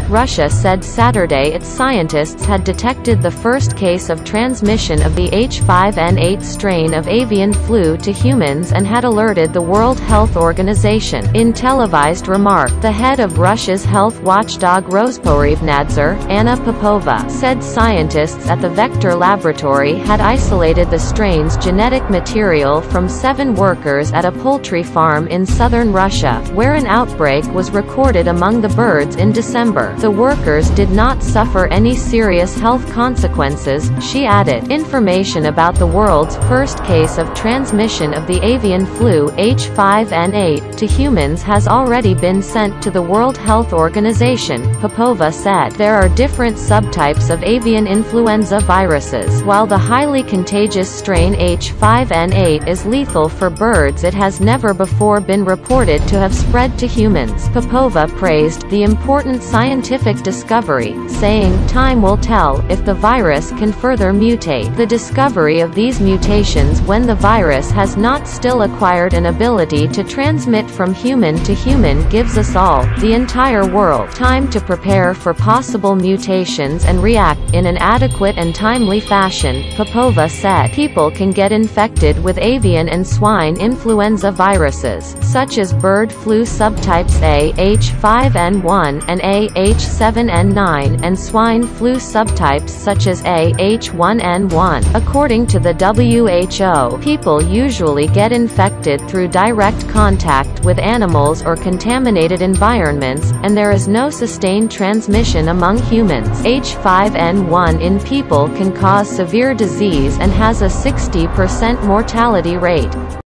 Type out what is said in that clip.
Russia said Saturday its scientists had detected the first case of transmission of the H5N8 strain of avian flu to humans and had alerted the World Health Organization. In televised remark, the head of Russia's health watchdog Rosporebnadzor, Anna Popova, said scientists at the Vector Laboratory had isolated the strain's genetic material from 7 workers at a poultry farm in southern Russia, where an outbreak was recorded among the birds in December. The workers did not suffer any serious health consequences, she added. Information about the world's first case of transmission of the avian flu H5N8 to humans has already been sent to the World Health Organization, Popova said. There are different subtypes of avian influenza viruses. While the highly contagious strain H5N8 is lethal for birds, it has never before been reported to have spread to humans. Popova praised the important scientific discovery, saying, "Time will tell if the virus can further mutate. The discovery of these mutations when the virus has not still acquired an ability to transmit from human to human gives us all, the entire world, time to prepare for possible mutations and react in an adequate and timely fashion," Popova said. People can get infected with avian and swine influenza viruses, such as bird flu subtypes A H5N1 and A H7N9, and swine flu subtypes such as A H1N1. According to the WHO, people usually get infected through direct contact with animals or contaminated environments, and there is no sustained transmission among humans. H5N1 in people can cause severe disease and has a 60% mortality rate.